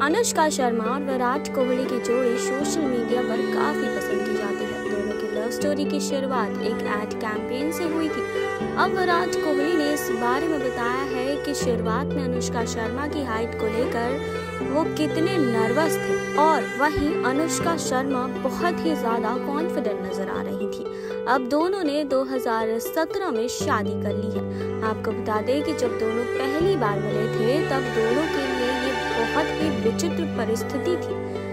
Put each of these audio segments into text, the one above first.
अनुष्का शर्मा और विराट कोहली की जोड़ी सोशल मीडिया पर काफी पसंद की जाती है। दोनों की लव स्टोरी की शुरुआत एक एड कैंपेन से हुई थी। अब विराट कोहली ने इस बारे में बताया है कि शुरुआत में अनुष्का शर्मा की हाइट को लेकर वो कितने नर्वस थे और वहीं अनुष्का शर्मा बहुत ही ज्यादा कॉन्फिडेंट नजर आ रही थी। अब दोनों ने 2017 में शादी कर ली है। आपको बता दें कि जब दोनों पहली बार मिले थे तब दोनों के लिए ये बहुत ही विचित्र परिस्थिति थी।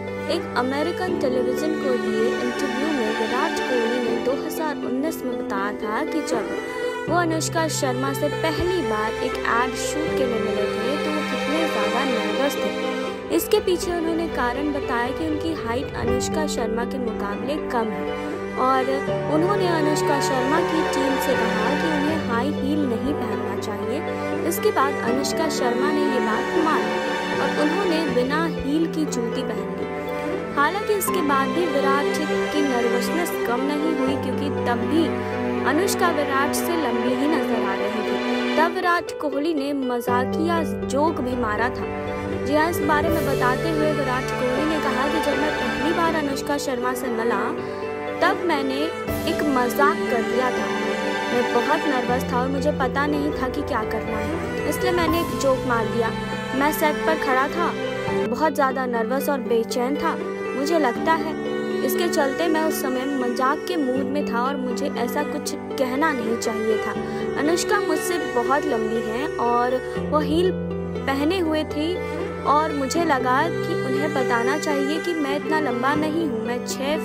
एक अमेरिकन टेलीविजन को दिए इंटरव्यू में विराट कोहली ने 2019 में बताया था कि जब वो अनुष्का शर्मा से पहली बार एक एड शूट के लिए मिले थे तो वो कितने ज्यादा नर्वस थे। इसके पीछे उन्होंने कारण बताया कि उनकी हाइट अनुष्का शर्मा के मुकाबले कम है और उन्होंने अनुष्का शर्मा की टीम से कहा कि उन्हें हाई हील नहीं पहनना चाहिए। इसके बाद अनुष्का शर्मा ने ये बात मान ली और उन्होंने बिना हील की जूती पहन ली। हालांकि इसके बाद भी विराट की नर्वसनेस कम नहीं हुई क्योंकि तब भी अनुष्का विराट से लंबी ही नजर आ रही थी। तब विराट कोहली ने मजाकिया जोक भी मारा था। जी हाँ, इस बारे में बताते हुए विराट कोहली ने कहा कि जब मैं पहली बार अनुष्का शर्मा से मिला तब मैंने एक मजाक कर दिया था। मैं बहुत नर्वस था और मुझे पता नहीं था कि क्या करना है, इसलिए मैंने एक जोक मार दिया। मैं सेट पर खड़ा था, बहुत ज़्यादा नर्वस और बेचैन था, मुझे लगता है इसके चलते मैं उस समय मजाक के मूड में था और मुझे ऐसा कुछ कहना नहीं चाहिए था। अनुष्का मुझसे बहुत लंबी है और वो हील पहने हुए थी और मुझे लगा कि उन्हें बताना चाहिए कि मैं इतना लंबा नहीं हूँ, मैं 6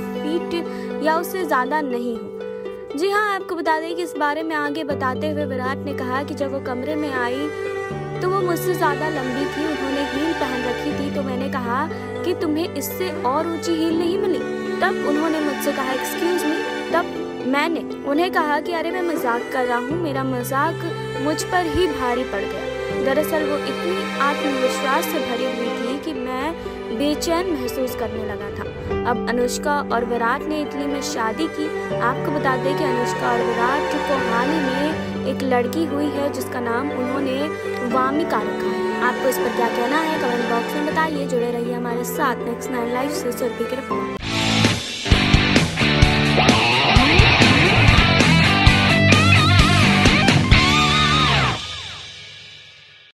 फीट या उससे ज़्यादा नहीं हूँ। जी हाँ, आपको बता दें कि इस बारे में आगे बताते हुए विराट ने कहा कि जब वो कमरे में आई तो वो मुझसे ज़्यादा लंबी थी, उन्होंने हील पहन रखी थी, तो मैंने कहा कि तुम्हें इससे और ऊंची हील नहीं मिली। तब उन्होंने मुझसे कहा एक्सक्यूज़ मी। तब मैंने उन्हें कहा कि अरे मैं मजाक कर रहा हूँ, मेरा मजाक मुझ पर ही भारी पड़ गया। दरअसल वो इतनी आत्मविश्वास से भरी हुई थी कि मैं बेचैन महसूस करने लगा था। अब अनुष्का और विराट ने इटली में शादी की। आपको बता दें कि अनुष्का और विराट को हाल ही में एक लड़की हुई है जिसका नाम उन्होंने वामिका रखा है। आपको इस पर क्या कहना है कमेंट बॉक्स में बताइए। जुड़े रहिए हमारे साथ नेक्स्ट 9 लाइव से सुरभि की रिपोर्ट।